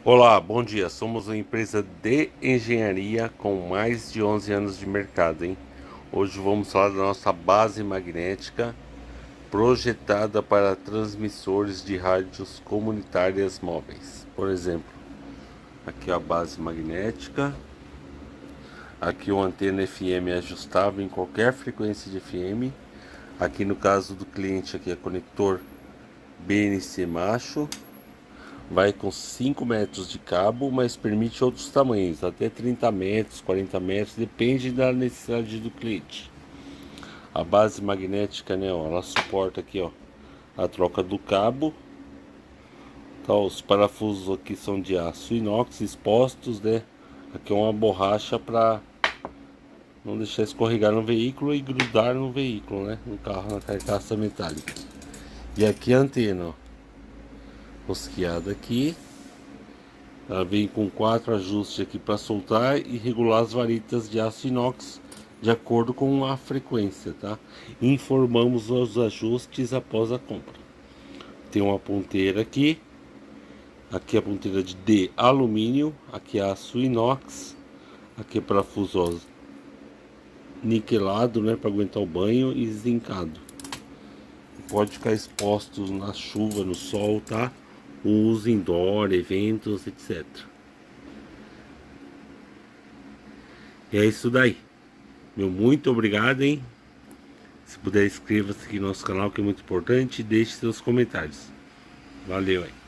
Olá, bom dia. Somos uma empresa de engenharia com mais de 11 anos de mercado, hein? Hoje vamos falar da nossa base magnética projetada para transmissores de rádios comunitárias móveis. Por exemplo, aqui a base magnética, aqui uma antena FM ajustável em qualquer frequência de FM. Aqui no caso do cliente, aqui é conector BNC macho. Vai com 5 metros de cabo, mas permite outros tamanhos, até 30 metros, 40 metros, depende da necessidade do cliente. A base magnética, né, ó, ela suporta aqui, ó, a troca do cabo. Então, os parafusos aqui são de aço inox expostos, né? Aqui é uma borracha para não deixar escorregar no veículo e grudar no veículo, né, no carro, na carcaça metálica. E aqui a antena, ó, rosqueada aqui. Ela vem com 4 ajustes aqui para soltar e regular as varitas de aço inox de acordo com a frequência, tá? Informamos os ajustes após a compra. Tem uma ponteira aqui. Aqui a ponteira de alumínio, aqui é aço inox, aqui é parafuso niquelado, né, para aguentar o banho, e zincado. Pode ficar exposto na chuva, no sol, tá? Uso indoor, eventos, etc. E é isso daí. Meu muito obrigado, hein? Se puder, inscreva-se aqui no nosso canal, que é muito importante, e deixe seus comentários. Valeu, hein?